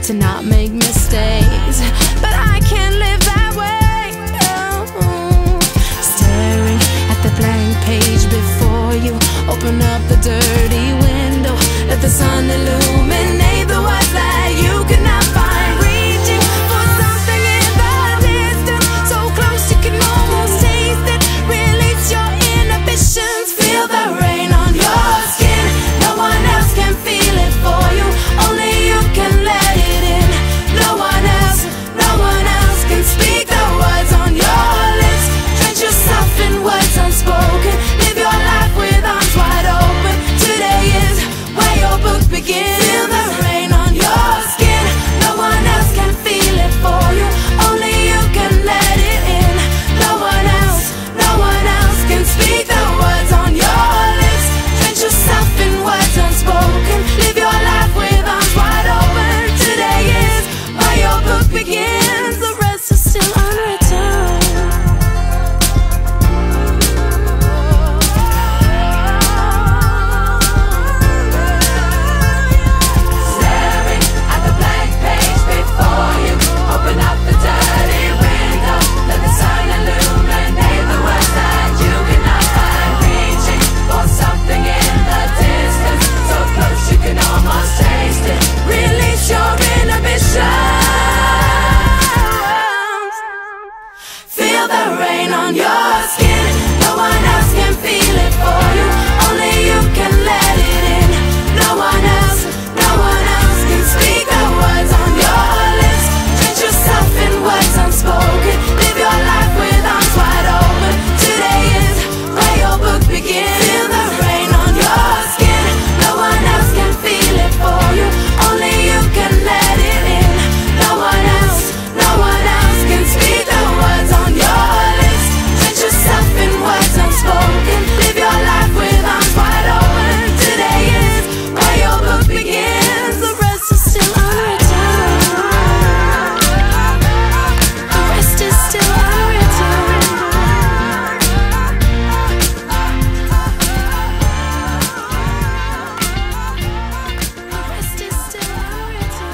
to not make mistakes, but I can't live that way. Oh. Staring at the blank page before you, open up the dirty window, let the sun illuminate the words that you could not find. Reaching for something in the distance, so close you can almost taste it. Release your inhibitions, feel the rain on your skin. No one else can feel it for you, only you can let it in. No one else can speak the words on your lips. Drench yourself in words unspoken, live your life with arms wide open. Today is where your book begins. Feel the rain on your skin. No one else can feel it for you, only you can let it in. No one else can speak the words on your lips. Drench yourself in words unspoken, live your life with arms wide open. Today is where your book begins. The rest is still unwritten. Staring at the blank page before you, open up the dirty window, let the sun illuminate the words that you cannot find. Reaching for something in the distance, so close you can almost taste it. Release your inhibitions, feel the rain on your skin. No one else can feel it for you, only you can let it in. No one else can speak the words on your lips. Drench yourself in words unspoken, live your life with arms wide open. Today is where your book begins. Feel the rain on your skin. No one else can feel it for you, only you can let it in. No one else can speak the words on your lips. Drench yourself in words unspoken, live your life with arms wide open. Today is where your book begins. The rest is still unwritten. The rest is still unwritten. The rest is still unwritten.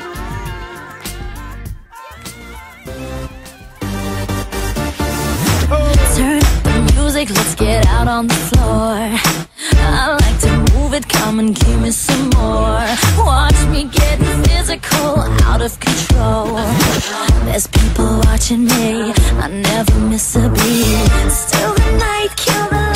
Turn up the music, let's get out on the floor. I like to move it, come and give me some more. Watch me getting physical, out of control. There's people watching me, I never miss a beat. Still the night, kill the